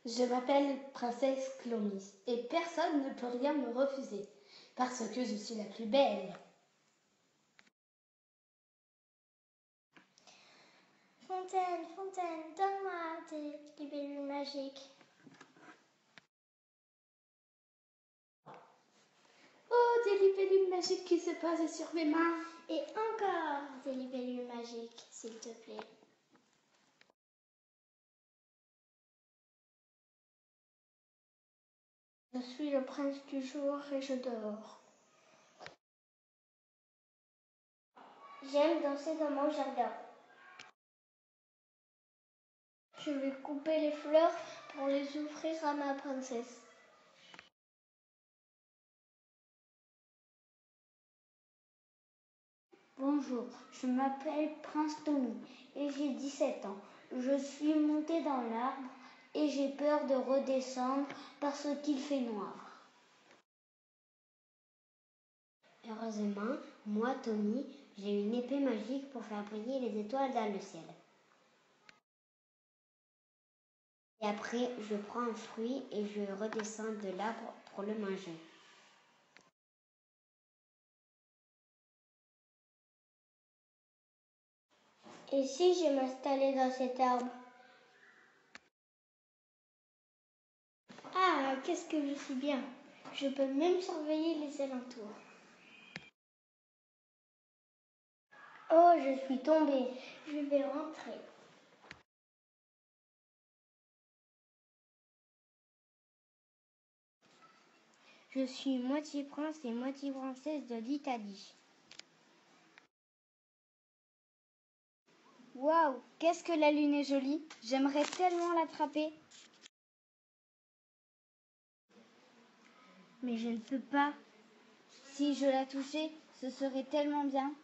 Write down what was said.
Je m'appelle Princesse Clomis et personne ne peut rien me refuser parce que je suis la plus belle. Fontaine, Fontaine, donne-moi tes libellules magiques. Oh, des libellules magiques qui se posent sur mes mains. Et encore des libellules magiques, s'il te plaît. Je suis le prince du jour et je dors. J'aime danser dans mon jardin. Je vais couper les fleurs pour les offrir à ma princesse. Bonjour, je m'appelle Prince Tommy et j'ai 17 ans. Je suis monté dans l'arbre et j'ai peur de redescendre parce qu'il fait noir. Heureusement, moi, Tommy, j'ai une épée magique pour faire briller les étoiles dans le ciel. Et après, je prends un fruit et je redescends de l'arbre pour le manger. Et si je m'installais dans cet arbre? Ah, qu'est-ce que je suis bien! Je peux même surveiller les alentours. Oh, je suis tombée. Je vais rentrer. Je suis moitié prince et moitié princesse de l'Italie. Waouh, qu'est-ce que la lune est jolie! J'aimerais tellement l'attraper. Mais je ne peux pas. Si je la touchais, ce serait tellement bien.